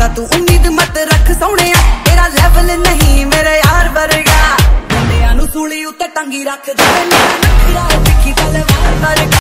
ज्यादा तू उम्मीद मत रख सोहणिया, तेरा लेवल नहीं मेरे यार वर्गा। बंदियां नूं सूली उत्ते टंगी रख दे, मेरा नखरा तिखी तलवार वर्गा।